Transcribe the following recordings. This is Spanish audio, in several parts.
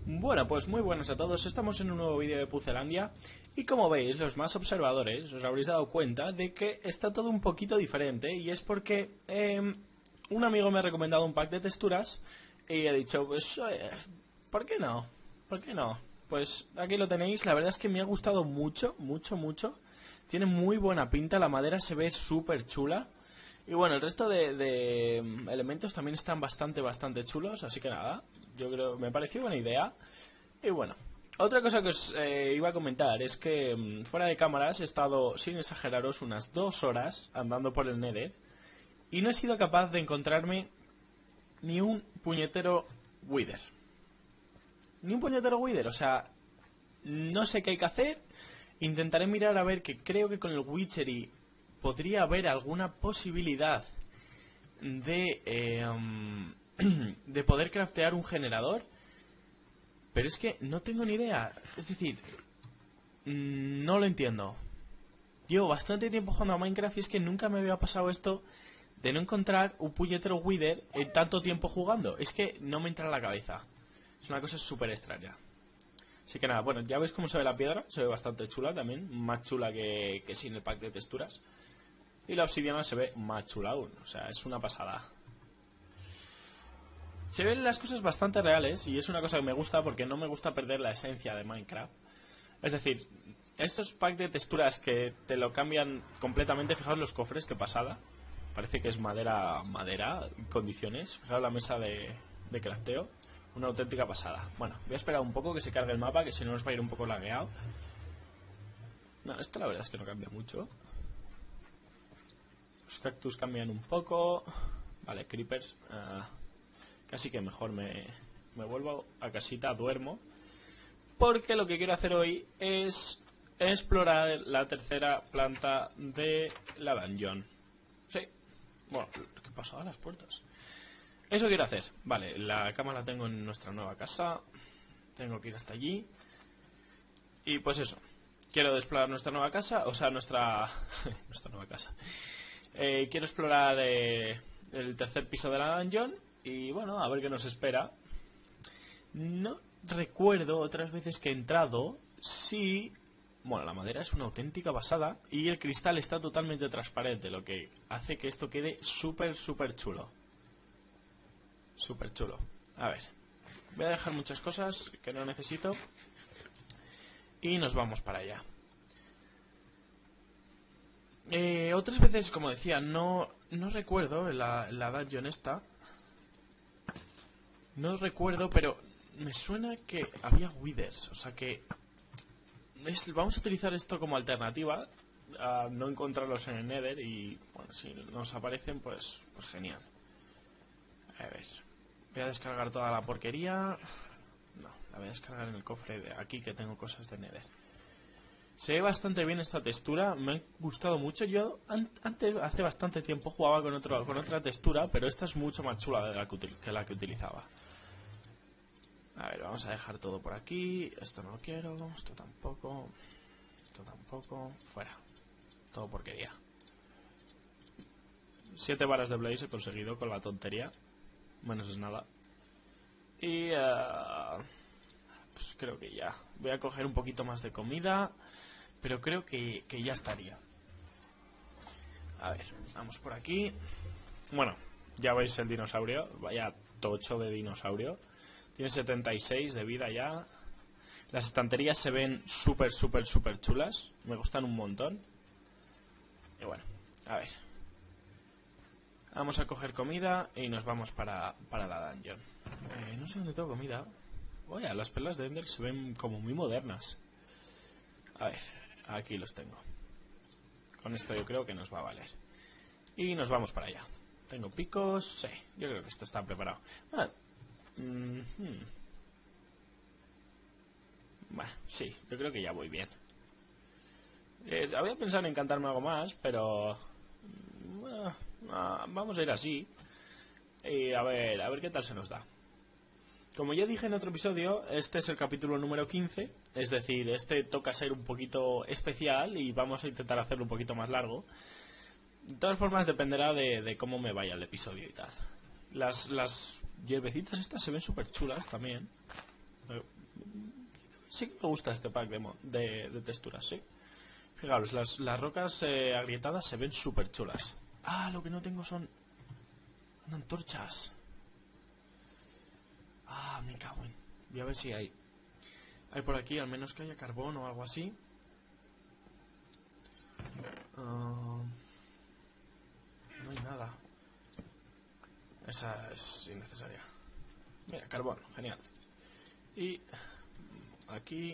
Bueno, pues muy buenas a todos, estamos en un nuevo vídeo de Puzzlelandia y como veis, los más observadores os habréis dado cuenta de que está todo un poquito diferente y es porque un amigo me ha recomendado un pack de texturas y he dicho, pues, ¿por qué no? ¿Por qué no? Pues aquí lo tenéis, la verdad es que me ha gustado mucho, mucho, tiene muy buena pinta, la madera se ve súper chula. Y bueno, el resto de elementos también están bastante chulos, así que nada, yo creo, me pareció buena idea. Y bueno, otra cosa que os iba a comentar es que fuera de cámaras he estado, sin exageraros, unas 2 horas andando por el Nether y no he sido capaz de encontrarme ni un puñetero Wither. Ni un puñetero Wither, o sea, no sé qué hay que hacer. Intentaré mirar a ver, que creo que con el Witchery podría haber alguna posibilidad de de poder craftear un generador, pero es que no tengo ni idea. Es decir, no lo entiendo. Llevo bastante tiempo jugando a Minecraft y es que nunca me había pasado esto de no encontrar un puñetero Wither en tanto tiempo jugando. Es que no me entra en la cabeza. Es una cosa súper extraña. Así que nada, bueno, ya veis cómo se ve la piedra. Se ve bastante chula también, más chula que sin el pack de texturas. Y la obsidiana se ve más chula aún, o sea, es una pasada. Se ven las cosas bastante reales y es una cosa que me gusta porque no me gusta perder la esencia de Minecraft. Es decir, estos packs de texturas que te lo cambian completamente, fijaos los cofres, qué pasada. Parece que es madera, condiciones. Fijaos la mesa de crafteo, una auténtica pasada. Bueno, voy a esperar un poco que se cargue el mapa, que si no nos va a ir un poco lagueado. No, esto la verdad es que no cambia mucho. Los cactus cambian un poco. Vale, creepers. Casi que mejor me vuelvo a casita, duermo. Porque lo que quiero hacer hoy es explorar la tercera planta de la dungeon. Sí. Bueno, ¿qué pasaba a las puertas? Eso quiero hacer. Vale, la cama la tengo en nuestra nueva casa. Tengo que ir hasta allí. Y pues eso. Quiero explorar nuestra nueva casa. O sea, nuestra nueva casa. Quiero explorar el tercer piso de la dungeon y bueno, a ver qué nos espera. No recuerdo otras veces que he entrado si... Bueno, la madera es una auténtica pasada y el cristal está totalmente transparente, lo que hace que esto quede súper chulo. Súper chulo. A ver, voy a dejar muchas cosas que no necesito y nos vamos para allá. Otras veces, como decía, no recuerdo la dungeon esta. No recuerdo, pero me suena que había withers. O sea que vamos a utilizar esto como alternativa a no encontrarlos en el Nether. Y bueno, si nos aparecen, pues genial. A ver, voy a descargar toda la porquería. No, la voy a descargar en el cofre de aquí, que tengo cosas de Nether. Se ve bastante bien esta textura, me ha gustado mucho. Yo antes, hace bastante tiempo, jugaba con otra textura, pero esta es mucho más chula de la que utilizaba. A ver, vamos a dejar todo por aquí. Esto no lo quiero, esto tampoco, fuera. Todo porquería. 7 varas de blaze he conseguido con la tontería, menos es nada. Y pues creo que ya. Voy a coger un poquito más de comida, pero creo que ya estaría. A ver, vamos por aquí. Bueno, ya veis el dinosaurio. Vaya tocho de dinosaurio. Tiene 76 de vida ya. Las estanterías se ven súper chulas. Me gustan un montón. Y bueno, a ver. Vamos a coger comida y nos vamos para la dungeon. No sé dónde tengo comida. Oye, las perlas de Ender se ven como muy modernas. A ver, aquí los tengo. Con esto yo creo que nos va a valer. Y nos vamos para allá. Tengo picos, sí, yo creo que esto está preparado. Bueno, sí, yo creo que ya voy bien. Había pensado en encantarme algo más, pero... vamos a ir así. Y a ver qué tal se nos da. Como ya dije en otro episodio, este es el capítulo número 15, es decir, este toca ser un poquito especial y vamos a intentar hacerlo un poquito más largo. De todas formas dependerá de cómo me vaya el episodio y tal. Las hierbecitas estas se ven súper chulas también. Sí que me gusta este pack de texturas, sí. Fijaros, las rocas agrietadas se ven súper chulas. Ah, lo que no tengo son antorchas. Ah, me cago en... Voy a ver si hay por aquí, al menos que haya carbón o algo así. No hay nada. Esa es innecesaria. Mira, carbón, genial. Y aquí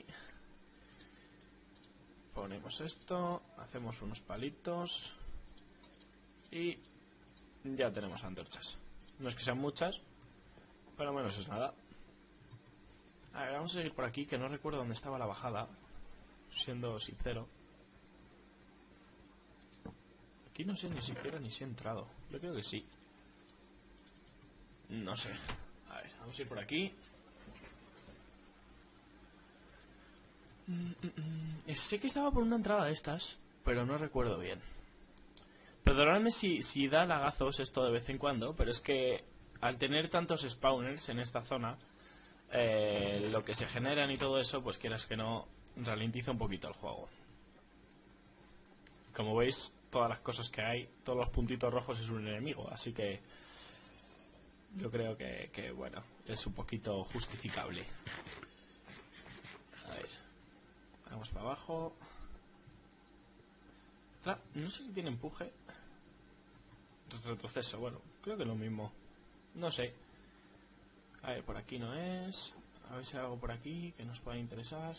ponemos esto, hacemos unos palitos y ya tenemos antorchas. No es que sean muchas, pero menos es nada. A ver, vamos a seguir por aquí, que no recuerdo dónde estaba la bajada, siendo sincero. Aquí no sé ni siquiera ni si he entrado. Yo creo que sí. No sé. A ver, vamos a ir por aquí. Sé que estaba por una entrada de estas, pero no recuerdo bien. Perdonadme si da lagazos esto de vez en cuando, pero es que al tener tantos spawners en esta zona, lo que se generan y todo eso, pues quieras que no, ralentiza un poquito el juego. Como veis, todas las cosas que hay, todos los puntitos rojos es un enemigo, así que yo creo que bueno, es un poquito justificable. A ver, vamos para abajo. No sé si tiene empuje. Retroceso, bueno, creo que es lo mismo. No sé. A ver, por aquí no es. A ver si hay algo por aquí que nos pueda interesar.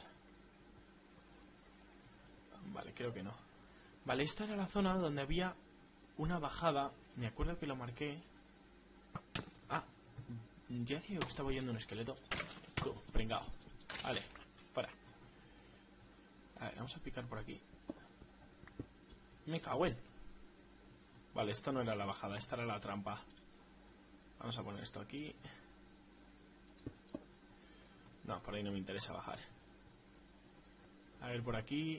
Vale, creo que no. Vale, esta era la zona donde había una bajada. Me acuerdo que lo marqué. Ah, ya decía que estaba oyendo un esqueleto. Tú, pringao. Vale, fuera. A ver, vamos a picar por aquí. Me cago en. Vale, esto no era la bajada, esta era la trampa. Vamos a poner esto aquí. No, por ahí no me interesa bajar. A ver, por aquí.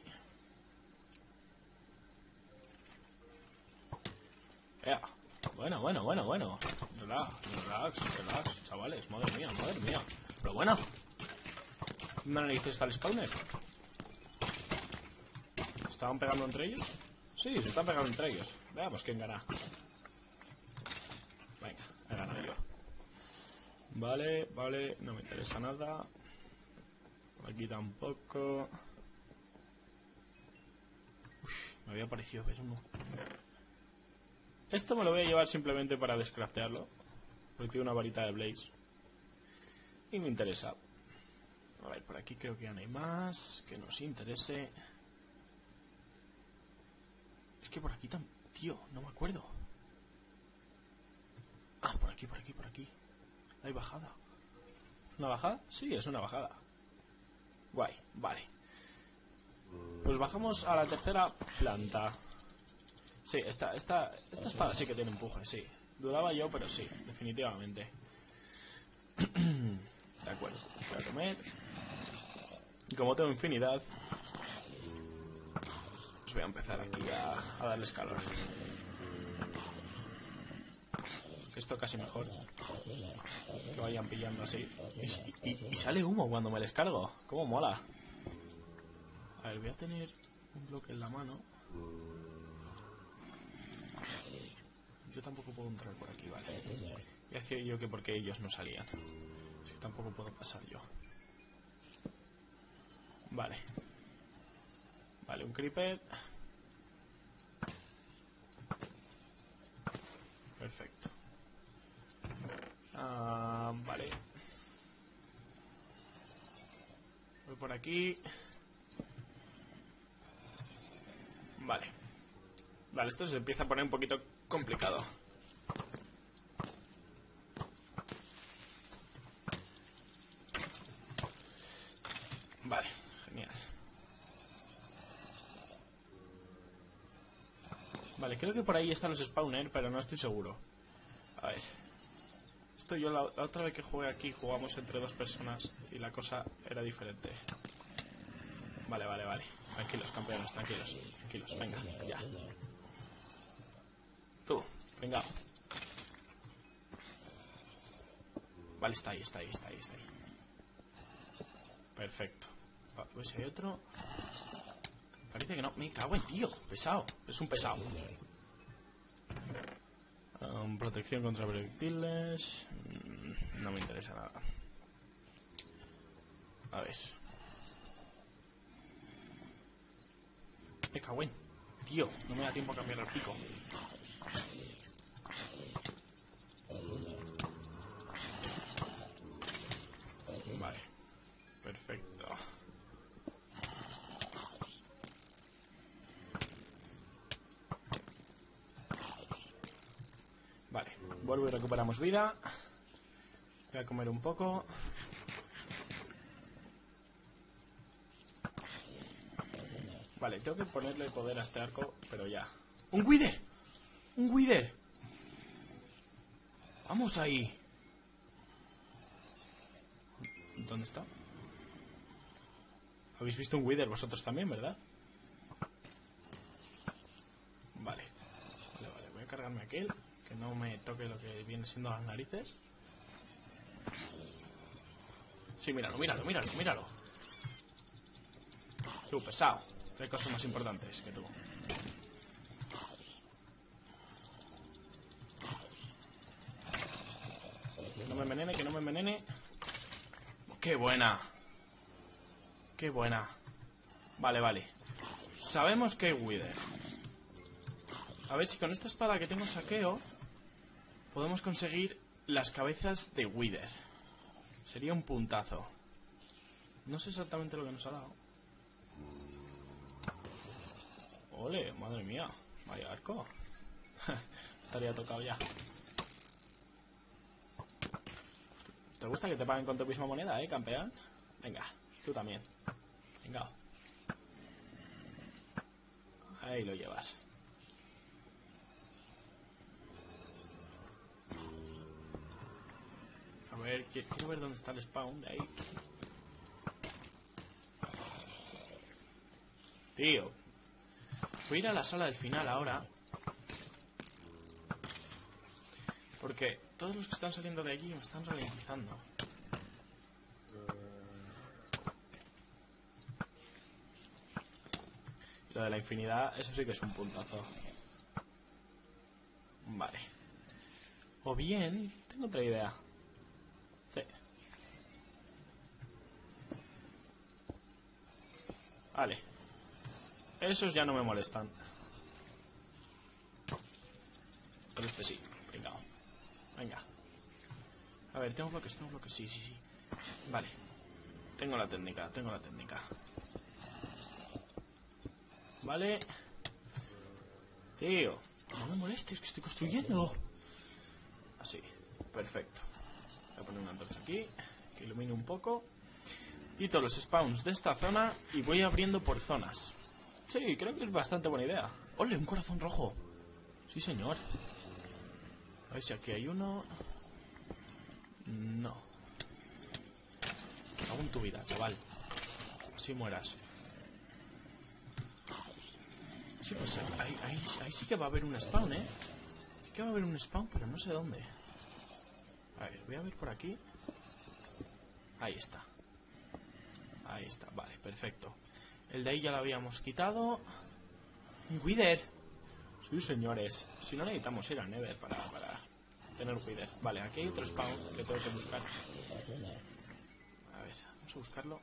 Bueno. Relax, chavales. Madre mía. Pero bueno. ¿Dónde narices está el spawner? ¿Estaban pegando entre ellos? Sí, se están pegando entre ellos. Veamos quién gana. Venga, he ganado yo. Vale, no me interesa nada. Aquí tampoco. Me había parecido ver uno. Esto me lo voy a llevar simplemente para descraftearlo, porque tiene una varita de Blaze y me interesa. A ver, por aquí creo que ya no hay más que nos interese. Es que por aquí tío, no me acuerdo. Ah, por aquí. Hay bajada. ¿Una bajada? Sí, es una bajada. Guay, vale. Pues bajamos a la tercera planta. Sí, esta espada sí que tiene empuje, sí. Dudaba yo, pero sí, definitivamente. De acuerdo, voy a comer. Y como tengo infinidad, pues voy a empezar aquí a darles calor. Esto casi mejor. Que vayan pillando así. Y sale humo cuando me les cargo. Cómo mola. A ver, voy a tener un bloque en la mano. Yo tampoco puedo entrar por aquí, vale. Ya decía yo que porque ellos no salían. Así que tampoco puedo pasar yo. Vale. Vale, un creeper. Perfecto. Vale. Voy por aquí. Vale. Vale, esto se empieza a poner un poquito complicado. Vale, genial. Vale, creo que por ahí están los spawners, pero no estoy seguro. A ver. Esto yo la otra vez que jugué aquí jugamos entre dos personas y la cosa era diferente. Vale. Tranquilos, campeones, tranquilos. Venga, ya. Tú, venga. Vale, está ahí. Perfecto. Pues hay otro. Parece que no. Me cago en tío. Pesado. Es un pesado. Protección contra proyectiles. No me interesa nada. A ver. Me cago en. Tío, no me da tiempo a cambiar el pico. Vale. Perfecto. Vale. Vuelvo y recuperamos vida. Voy a comer un poco. Vale, tengo que ponerle poder a este arco, pero ya. ¡Un Wither! ¡Un Wither! ¡Vamos ahí! ¿Dónde está? ¿Habéis visto un Wither vosotros también, verdad? Vale. Vale. Voy a cargarme aquel. Que no me toque lo que viene siendo las narices. Sí, míralo. Tú, pesado. Hay cosas más importantes que tú. Que no me envenene. ¡Qué buena! ¡Qué buena! Vale. Sabemos que hay Wither. A ver si con esta espada que tengo saqueo podemos conseguir las cabezas de Wither. Sería un puntazo. No sé exactamente lo que nos ha dado. Ole, madre mía. Vaya arco. Estaría tocado ya. ¿Te gusta que te paguen con tu misma moneda, campeón? Venga, tú también. Venga. Ahí lo llevas. A ver, quiero ver dónde está el spawn de ahí. Tío. Voy a ir a la sala del final ahora. Porque todos los que están saliendo de allí me están ralentizando. Lo de la infinidad, eso sí que es un puntazo. Vale. O bien, tengo otra idea. Sí. Vale. Esos ya no me molestan. Pero este sí. Venga. A ver, tengo bloques. Sí. Vale. Tengo la técnica. Vale. Tío, no me molestes, que estoy construyendo. Así. Perfecto. Voy a poner una antorcha aquí, que ilumine un poco. Quito los spawns de esta zona y voy abriendo por zonas. Sí, creo que es bastante buena idea. ¡Ole, un corazón rojo! Sí, señor. A ver si aquí hay uno. No. Hago en tu vida, chaval. Así mueras. Sí, pues ahí sí que va a haber un spawn, ¿eh? Sí que va a haber un spawn, pero no sé dónde. A ver, voy a ver por aquí. Ahí está. Vale, perfecto. El de ahí ya lo habíamos quitado. ¡Un Wither! Sí, señores. Si no necesitamos ir a Nether para tener Wither. Vale, aquí hay otro spawn que tengo que buscar. A ver, vamos a buscarlo.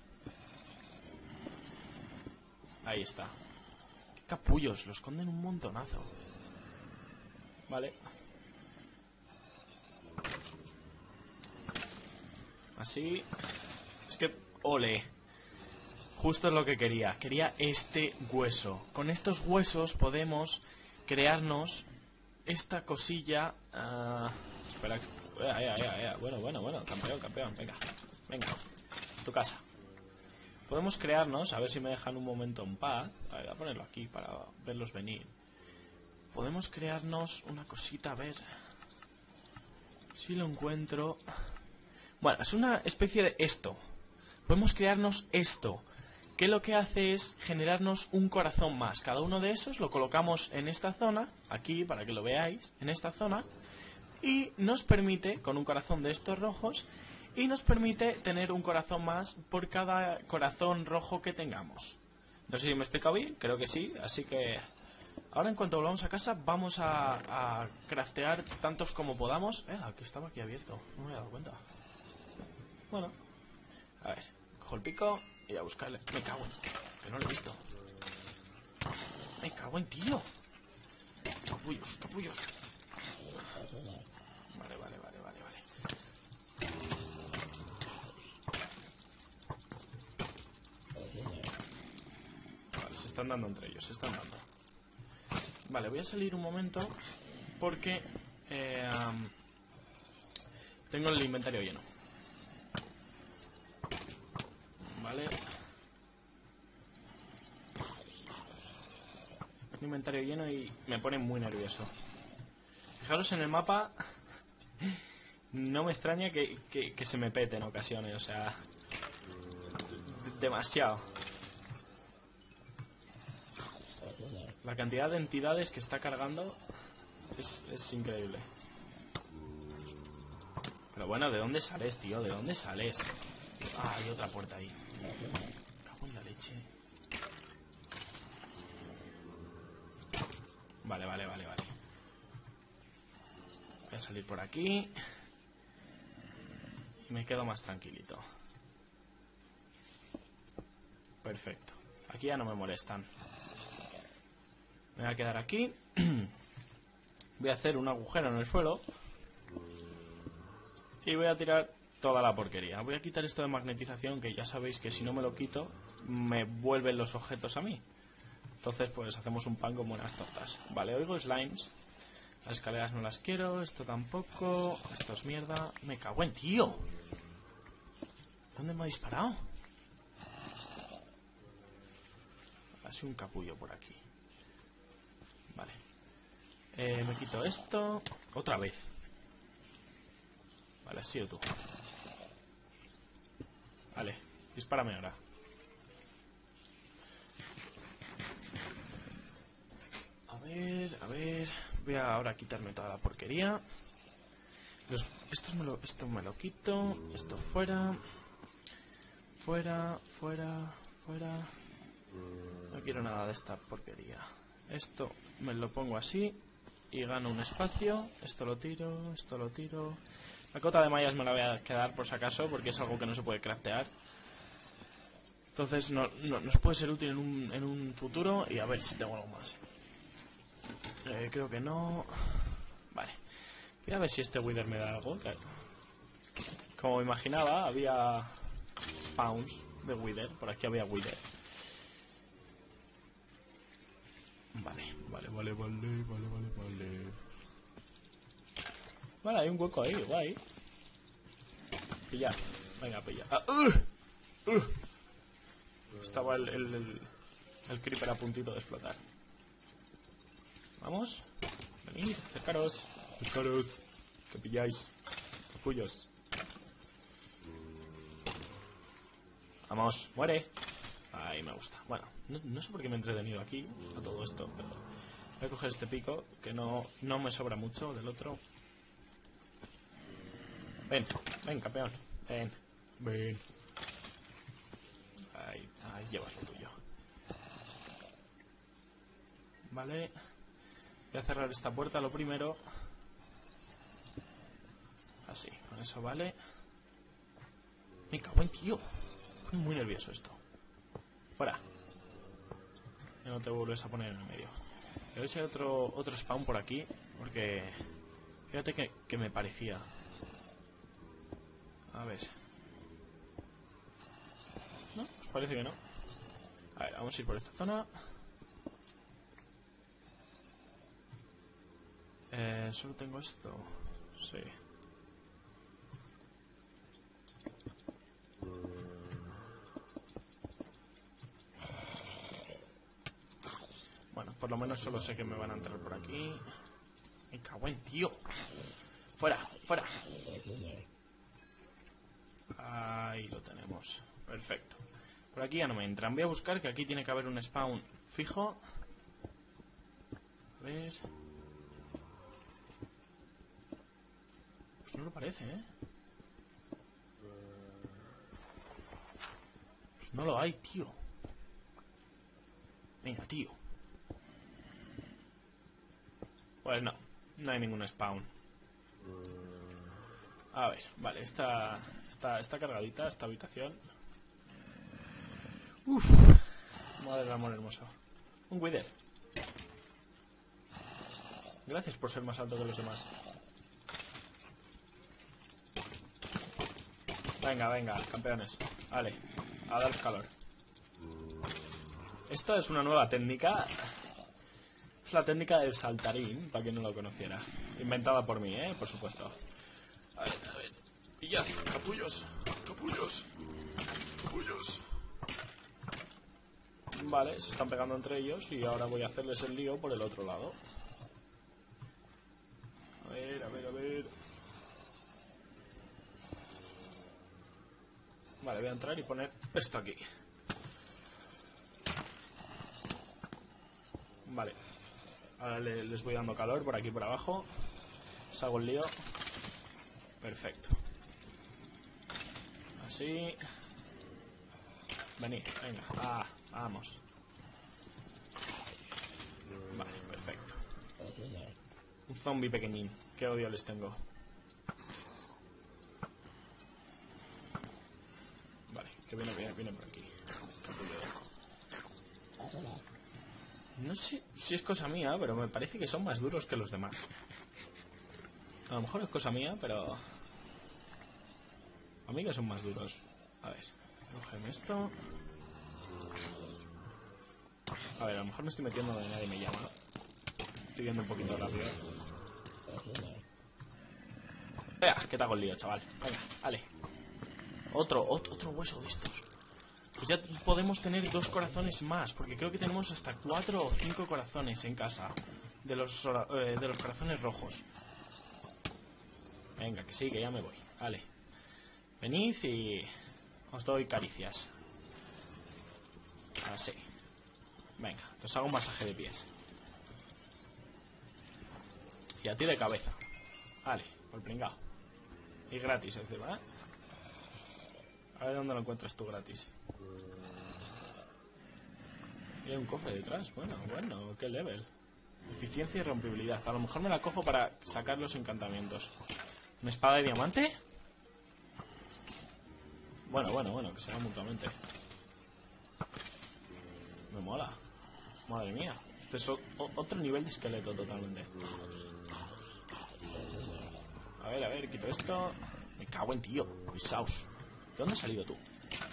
Ahí está. ¡Qué capullos! Lo esconden un montonazo. Vale. Así. Es que... ¡Ole! Justo es lo que quería. Quería este hueso. Con estos huesos podemos crearnos esta cosilla. Espera. Bueno. Campeón. Venga. Tu casa. Podemos crearnos. A ver si me dejan un momento en paz. A ver, voy a ponerlo aquí para verlos venir. Podemos crearnos una cosita. A ver si lo encuentro. Bueno, es una especie de esto. Podemos crearnos esto, que lo que hace es generarnos un corazón más. Cada uno de esos lo colocamos en esta zona, aquí para que lo veáis, en esta zona, y nos permite, con un corazón de estos rojos, y nos permite tener un corazón más por cada corazón rojo que tengamos. No sé si me he explicado bien, creo que sí, así que ahora en cuanto volvamos a casa vamos a craftear tantos como podamos. Que estaba aquí abierto, no me he dado cuenta. Bueno, a ver, cojo el pico y a buscarle. Me cago en... que no lo he visto. Me cago en tío. Capullos, capullos. Vale. Vale, se están dando entre ellos, se están dando. Vale, voy a salir un momento porque tengo el inventario lleno. Vale. Un inventario lleno y me pone muy nervioso. Fijaros en el mapa. No me extraña que se me pete en ocasiones, o sea... demasiado. La cantidad de entidades que está cargando es increíble. Pero bueno, ¿de dónde sales, tío? ¿De dónde sales? Ah, hay otra puerta ahí. Cago en la leche. Vale. Voy a salir por aquí. Y me quedo más tranquilito. Perfecto. Aquí ya no me molestan. Me voy a quedar aquí. Voy a hacer un agujero en el suelo. Y voy a tirar toda la porquería. Voy a quitar esto de magnetización, que ya sabéis que si no me lo quito, me vuelven los objetos a mí. Entonces pues hacemos un pan como unas tortas. Vale, oigo slimes. Las escaleras no las quiero, esto tampoco. Esto es mierda. Me cago en tío. ¿Dónde me ha disparado? Ha sido un capullo por aquí. Vale. Me quito esto. Otra vez. Vale, has sido tú. Vale, dispárame ahora. A ver. Voy a ahora quitarme toda la porquería. Esto me lo quito. Esto fuera. Fuera. No quiero nada de esta porquería. Esto me lo pongo así y gano un espacio. Esto lo tiro. La cota de mallas me la voy a quedar por si acaso, porque es algo que no se puede craftear. Entonces nos puede ser útil en un futuro. Y a ver si tengo algo más. Creo que no. Vale. Voy a ver si este Wither me da algo. Como me imaginaba, había spawns de Wither. Por aquí había Wither. Vale. Vale, hay un hueco ahí, guay. Pilla. Venga, pilla. Estaba el creeper a puntito de explotar. Vamos. Venid, acercaros. Que pilláis. Capullos. Vamos, muere. Ahí me gusta. Bueno, no sé por qué me he entretenido aquí a todo esto, pero voy a coger este pico, que no me sobra mucho del otro. Ven, campeón. Ven. Ahí llevas lo tuyo. Vale. Voy a cerrar esta puerta lo primero. Así, con eso vale. Me cago en tío. Es muy nervioso esto. Fuera. Ya no te vuelves a poner en el medio. Debe ver si hay otro spawn por aquí. Porque fíjate que me parecía. A ver. ¿No? ¿Os parece que no? A ver, vamos a ir por esta zona. Solo tengo esto. Sí. Bueno, por lo menos solo sé que me van a entrar por aquí. Me cago en tío. Fuera. Ahí lo tenemos. Perfecto. Por aquí ya no me entran. Voy a buscar, que aquí tiene que haber un spawn fijo. A ver. Pues no lo parece, ¿eh? No lo hay, tío. Venga, tío. Pues no. No hay ningún spawn. A ver, vale, está cargadita esta habitación. Uff. Madre del amor hermoso. Un Wither. Gracias por ser más alto que los demás. Venga, venga, campeones. Vale, a daros calor. Esta es una nueva técnica. Es la técnica del saltarín, para quien no lo conociera. Inventada por mí, por supuesto. A ver. Pillad, capullos. Capullos. Capullos. Vale, se están pegando entre ellos y ahora voy a hacerles el lío por el otro lado. A ver. Vale, voy a entrar y poner esto aquí. Vale. Ahora les voy dando calor por aquí por abajo. Les hago el lío. Perfecto. Así. Venid, venga. Vamos. Vale, perfecto. Un zombie pequeñín. Qué odio les tengo. Vale, que viene por aquí. No sé si es cosa mía, pero me parece que son más duros que los demás. A lo mejor es cosa mía, pero... a mí que son más duros. A ver, cógeme esto. A ver, a lo mejor me estoy metiendo donde nadie me llama. Estoy yendo un poquito rápido. Vea, que te hago el lío, chaval. Venga, vale. Otro hueso de estos. Pues ya podemos tener 2 corazones más, porque creo que tenemos hasta 4 o 5 corazones en casa de los corazones rojos. Venga, que sí, que ya me voy. Vale. Venid y os doy caricias. Así. Venga, os hago un masaje de pies. Y a ti de cabeza. Vale, por pringao. Y gratis encima, ¿eh? A ver dónde lo encuentras tú gratis. Y hay un cofre detrás. Bueno, qué level. Eficiencia y rompibilidad. A lo mejor me la cojo para sacar los encantamientos. ¿Una espada de diamante? Bueno, que se va mutuamente. Me mola. Madre mía. Este es otro nivel de esqueleto totalmente. A ver, quito esto. Me cago en tío. Pisaos. ¿De dónde has salido tú?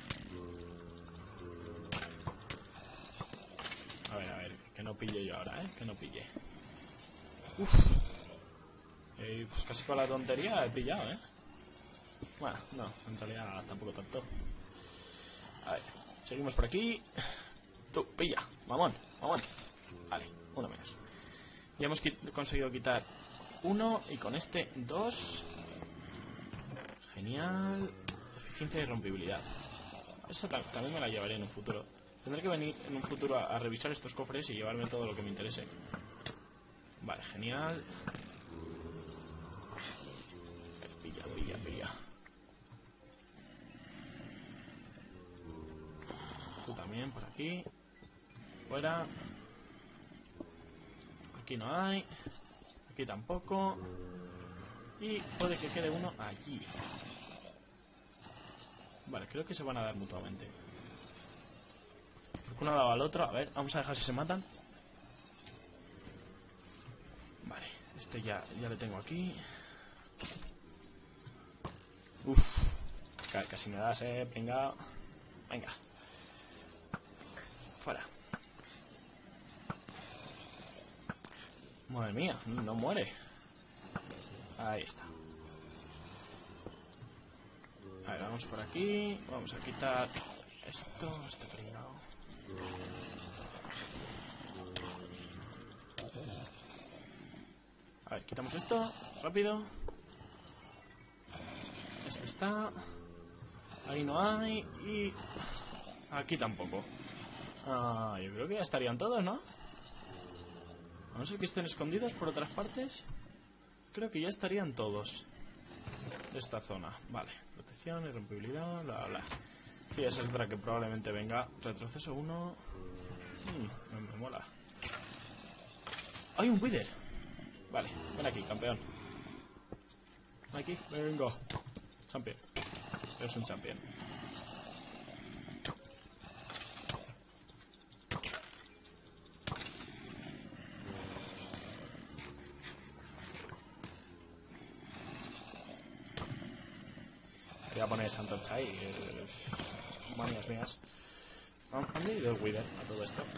A ver, que no pille yo ahora, que no pille. Uff. Pues casi con la tontería he pillado, Bueno, no, en realidad tampoco tanto. A ver, seguimos por aquí. Tú, pilla, mamón. Vale, uno menos. Ya hemos conseguido quitar 1 y con este 2. Genial. Eficiencia y rompibilidad. Esa también me la llevaré en un futuro. Tendré que venir en un futuro a revisar estos cofres y llevarme todo lo que me interese. Vale, genial. Pilla. Tú también, por aquí. Fuera. Aquí no hay. Aquí tampoco. Y puede que quede uno allí. Vale, creo que se van a dar mutuamente. Porque uno ha dado al otro. A ver, vamos a dejar si se matan. Vale, este ya le tengo aquí. Uff. Casi me das, pringao. Venga. Fuera. Madre mía, no muere. Ahí está. A ver, vamos por aquí. Vamos a quitar esto, este pringao. A ver, quitamos esto, rápido. Este está. Ahí no hay. Y aquí tampoco. Yo creo que ya estarían todos, ¿no? A no ser que estén escondidos por otras partes. Creo que ya estarían todos de esta zona. Vale, protección, irrompibilidad, bla, bla. Sí, esa es otra que probablemente venga. Retroceso 1. Me mola. ¡Hay un Wither! Vale, ven aquí, campeón. Ven aquí, vengo. Champion. Eres un champion. Voy a poner esa antorcha ahí. Manías mías. ¿Han ido el Wither a todo esto?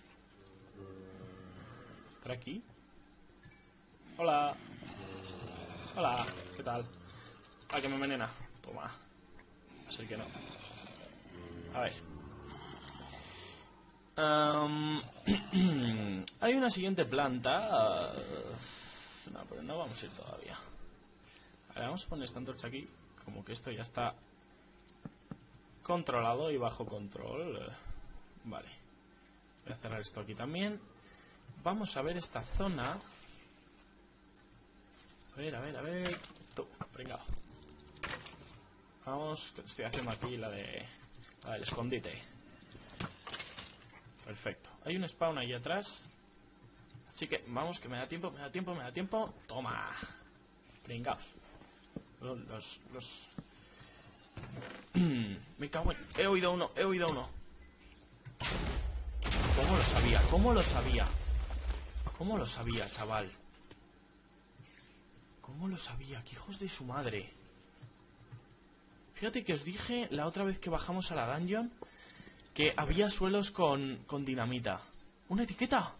¿Estará aquí? Hola. Hola, ¿qué tal? Ah, que me envenena. Toma. Así que no. A ver. Hay una siguiente planta. No, pero no vamos a ir todavía. A ver, vamos a poner esta antorcha aquí. Como que esto ya está controlado y bajo control. Vale. Voy a cerrar esto aquí también. Vamos a ver esta zona. A ver. Tú, pringao. Vamos, que estoy haciendo aquí la del escondite. Perfecto. Hay un spawn ahí atrás. Así que vamos, que me da tiempo. Toma. Pringaos. Me cago en... He oído uno. ¿Cómo lo sabía, chaval? ¿Cómo lo sabía? ¡Qué hijos de su madre! Fíjate que os dije la otra vez que bajamos a la dungeon que había suelos con dinamita. ¿Una etiqueta?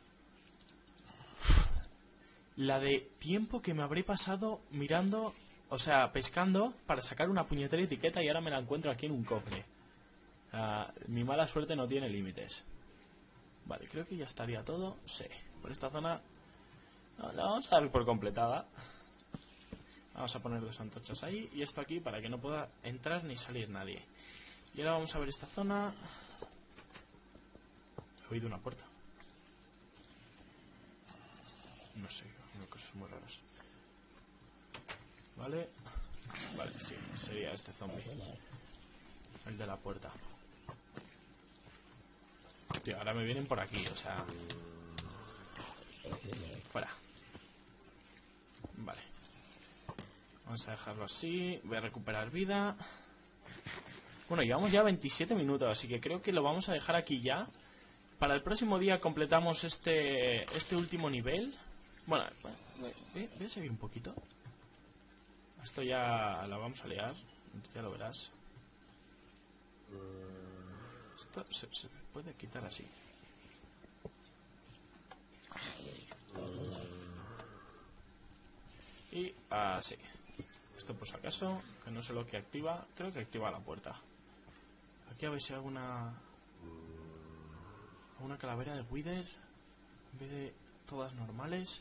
Uf, la de tiempo que me habré pasado mirando, o sea, pescando para sacar una puñetera etiqueta y ahora me la encuentro aquí en un cofre. Mi mala suerte no tiene límites. Vale, creo que ya estaría todo. Sí, por esta zona la vamos a dar por completada. Vamos a poner 2 antorchas ahí y esto aquí para que no pueda entrar ni salir nadie. Y ahora vamos a ver esta zona. He oído una puerta. No sé, cosas muy raras. Vale, sí, sería este zombie. El de la puerta. Tío, ahora me vienen por aquí, o sea... Fuera. Vale. Vamos a dejarlo así. Voy a recuperar vida. Bueno, llevamos ya 27 minutos, así que creo que lo vamos a dejar aquí ya. Para el próximo día completamos este último nivel. Bueno, voy a seguir un poquito. Esto ya la vamos a liar, ya lo verás. Esto se puede quitar así. Y así. Esto por si acaso, que no sé lo que activa. Creo que activa la puerta. Aquí a ver si hay alguna calavera de Wither en vez de todas normales.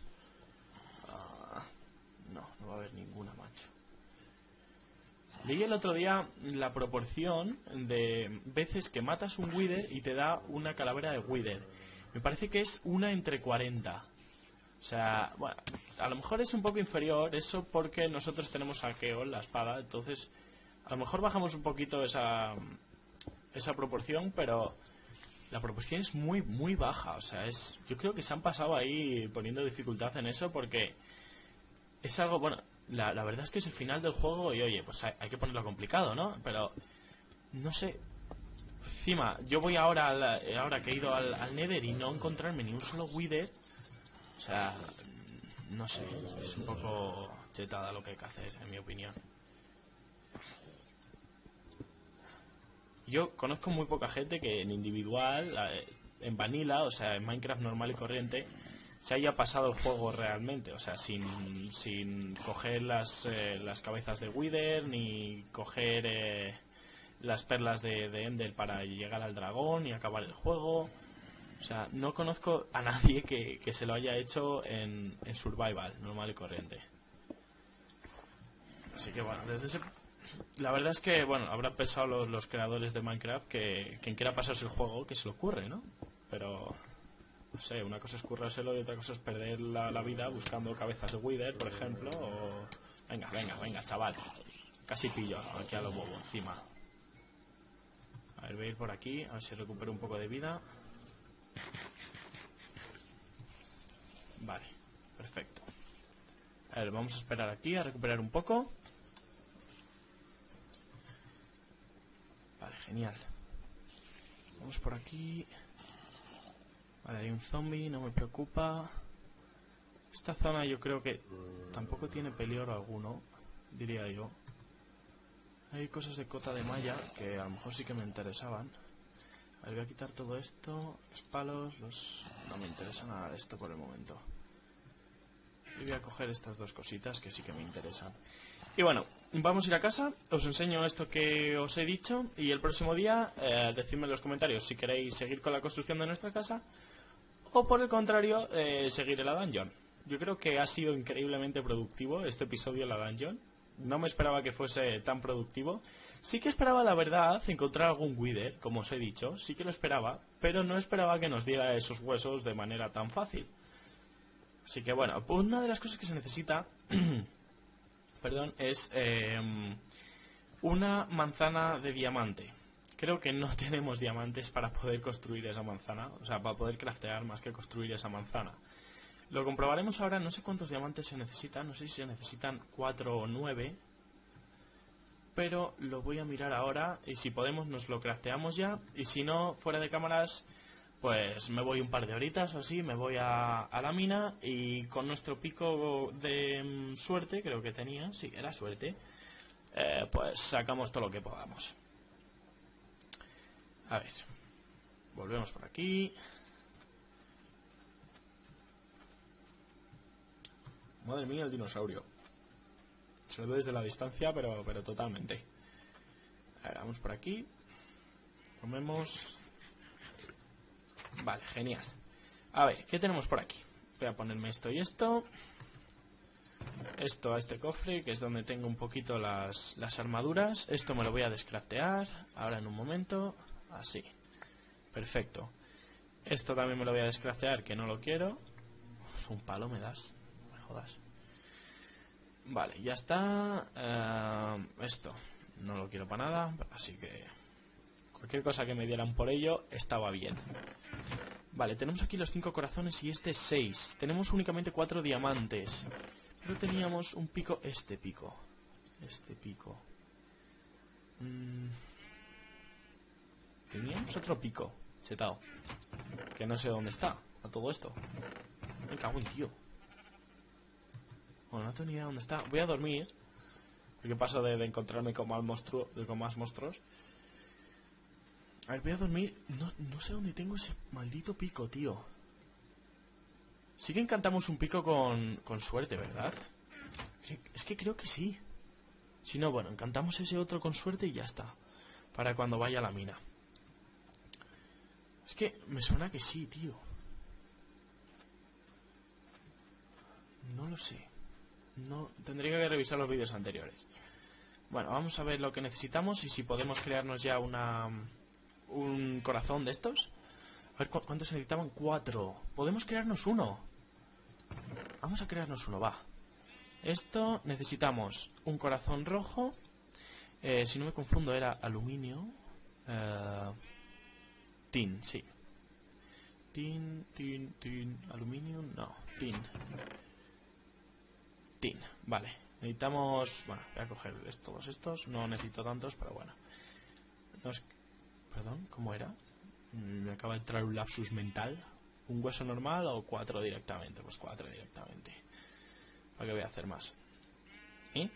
No va a haber ninguna, macho. Leí el otro día la proporción de veces que matas un Wither y te da una calavera de Wither. Me parece que es 1 entre 40. O sea, bueno, a lo mejor es un poco inferior eso porque nosotros tenemos saqueo en la espada. Entonces, a lo mejor bajamos un poquito esa proporción, pero la proporción es muy, muy baja. O sea, yo creo que se han pasado ahí poniendo dificultad en eso porque es algo, bueno, la verdad es que es el final del juego y oye, pues hay que ponerlo complicado, ¿no? Pero, no sé. Encima, yo voy ahora que he ido al Nether y no encontrarme ni un solo Wither. O sea, no sé, es un poco chetada lo que hay que hacer, en mi opinión. Yo conozco muy poca gente que en individual, en vanilla, o sea, en Minecraft normal y corriente, se haya pasado el juego realmente. O sea, sin coger las cabezas de Wither, ni coger las perlas de Ender para llegar al dragón y acabar el juego. O sea, no conozco a nadie que se lo haya hecho en survival, normal y corriente. Así que bueno, la verdad es que, bueno, habrán pensado los creadores de Minecraft que quien quiera pasarse el juego, que se le ocurre, ¿no? Pero, no sé, una cosa es currárselo y otra cosa es perder la vida buscando cabezas de Wither, por ejemplo, o... Venga, chaval. Casi pillo aquí a los bobos encima. A ver, voy a ir por aquí, a ver si recupero un poco de vida. Vale, perfecto. A ver, vamos a esperar aquí a recuperar un poco. Vale, genial. Vamos por aquí. Vale, hay un zombie, no me preocupa. Esta zona yo creo que tampoco tiene peligro alguno, diría yo. Hay cosas de cota de malla que a lo mejor sí que me interesaban. A ver, voy a quitar todo esto, los palos, no me interesa nada de esto por el momento. Y voy a coger estas dos cositas que sí que me interesan. Y bueno, vamos a ir a casa, os enseño esto que os he dicho y el próximo día decidme en los comentarios si queréis seguir con la construcción de nuestra casa o por el contrario seguir en la dungeon. Yo creo que ha sido increíblemente productivo este episodio en la dungeon. No me esperaba que fuese tan productivo. Sí que esperaba, la verdad, encontrar algún Wither, como os he dicho. Sí que lo esperaba, pero no esperaba que nos diera esos huesos de manera tan fácil. Así que bueno, pues una de las cosas que se necesita perdón, es una manzana de diamante. Creo que no tenemos diamantes para poder construir esa manzana. O sea, para poder craftear más que construir esa manzana. Lo comprobaremos ahora, no sé cuántos diamantes se necesitan, no sé si se necesitan 4 o 9, pero lo voy a mirar ahora y si podemos nos lo crafteamos ya, y si no, fuera de cámaras, pues me voy un par de horitas o así, me voy a la mina y con nuestro pico de suerte, creo que tenía, sí, era suerte, pues sacamos todo lo que podamos. A ver, volvemos por aquí. Madre mía, el dinosaurio. Se lo veo desde la distancia, pero totalmente. A ver, vamos por aquí. Comemos. Vale, genial. A ver, ¿qué tenemos por aquí? Voy a ponerme esto y esto. Esto a este cofre, que es donde tengo un poquito las armaduras. Esto me lo voy a descraftear ahora en un momento. Así. Perfecto. Esto también me lo voy a descraftear, que no lo quiero. Un palo me das. Jodas. Vale, ya está. Esto no lo quiero para nada, así que cualquier cosa que me dieran por ello estaba bien. Vale, tenemos aquí los 5 corazones y este 6. Tenemos únicamente 4 diamantes, pero teníamos un pico. Este pico teníamos otro pico chetao, que no sé dónde está a todo esto. Me cago en tío. Bueno, no tengo ni idea de dónde está. Voy a dormir. Porque paso de encontrarme con más monstruos. A ver, voy a dormir. No sé dónde tengo ese maldito pico, tío. Sí que encantamos un pico con suerte, ¿verdad? Es que creo que sí. Si no, bueno, encantamos ese otro con suerte y ya está. Para cuando vaya a la mina. Es que me suena que sí, tío. No lo sé. No, tendría que revisar los vídeos anteriores. Bueno, vamos a ver lo que necesitamos y si podemos crearnos ya un corazón de estos. A ver, ¿cuántos necesitaban? 4. Podemos crearnos uno. Vamos a crearnos uno, va. Esto necesitamos un corazón rojo. Si no me confundo era aluminio. Tin, sí. Tin, aluminio, no, tin. Vale, necesitamos. Bueno, voy a coger todos estos. No necesito tantos, pero bueno. Perdón, ¿cómo era? Me acaba de entrar un lapsus mental. ¿Un hueso normal o 4 directamente? Pues 4 directamente. ¿Para qué voy a hacer más? ¿Eh?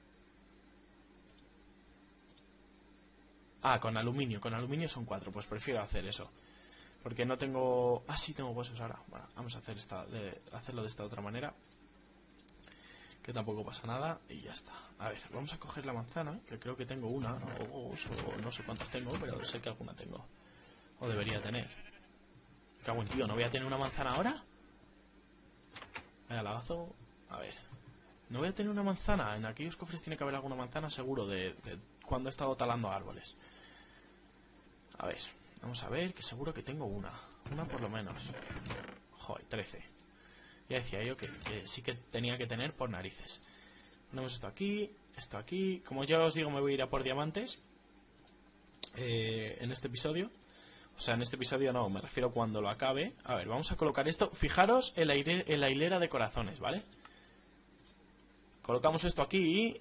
Ah, con aluminio. Con aluminio son 4. Pues prefiero hacer eso. Porque no tengo. Ah, sí, tengo huesos ahora. Bueno, vamos a hacer hacerlo de esta otra manera. Que tampoco pasa nada y ya está. A ver, vamos a coger la manzana, que creo que tengo una, o no sé cuántas tengo, pero sé que alguna tengo. O debería tener. Cago en tío, ¿no voy a tener una manzana ahora? Vaya lagazo. A ver. ¿No voy a tener una manzana? En aquellos cofres tiene que haber alguna manzana seguro de cuando he estado talando árboles. A ver, vamos a ver, que seguro que tengo una. Una por lo menos. Joder, 13. Ya decía yo que sí que tenía que tener por narices. Ponemos esto aquí, esto aquí. Como ya os digo, me voy a ir a por diamantes. en este episodio. O sea, en este episodio no, me refiero cuando lo acabe. A ver, vamos a colocar esto. Fijaros en la hilera de corazones, ¿vale? Colocamos esto aquí.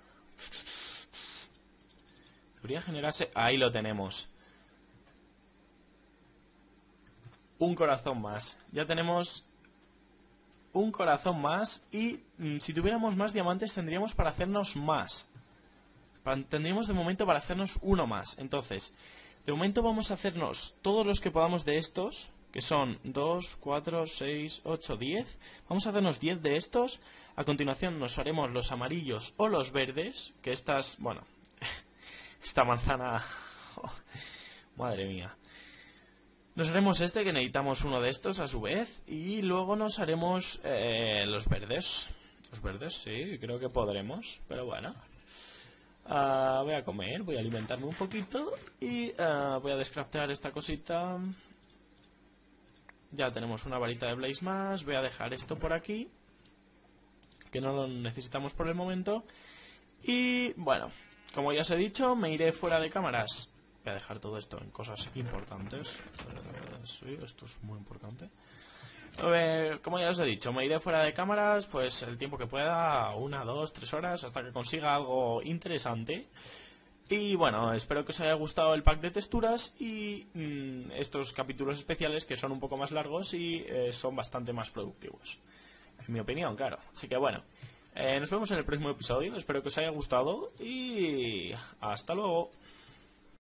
Debería generarse... Ahí lo tenemos. Un corazón más. Ya tenemos un corazón más. Y si tuviéramos más diamantes tendríamos para hacernos más. Tendríamos de momento para hacernos uno más. Entonces, de momento vamos a hacernos todos los que podamos de estos, que son 2, 4, 6, 8, 10. Vamos a hacernos 10 de estos. A continuación nos haremos los amarillos o los verdes, que estas, bueno, esta manzana, oh, madre mía. Nos haremos este, que necesitamos uno de estos a su vez, y luego nos haremos los verdes. Los verdes, sí, creo que podremos, pero bueno. Voy a comer, voy a alimentarme un poquito y voy a descraftear esta cosita. Ya tenemos una varita de blaze más. Voy a dejar esto por aquí, que no lo necesitamos por el momento. Y bueno, como ya os he dicho, me iré fuera de cámaras. Voy a dejar todo esto en cosas importantes. Sí, esto es muy importante. Como ya os he dicho, me iré fuera de cámaras pues el tiempo que pueda, 1, 2, 3 horas, hasta que consiga algo interesante. Y bueno, espero que os haya gustado el pack de texturas y estos capítulos especiales, que son un poco más largos y son bastante más productivos, en mi opinión, claro. Así que bueno, nos vemos en el próximo episodio, espero que os haya gustado y hasta luego.